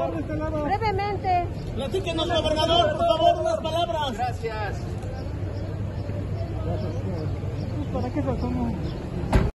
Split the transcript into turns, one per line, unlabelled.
brevemente.
Platíquenos, gobernador, por favor, unas palabras.
Gracias.
¿Para qué razón no?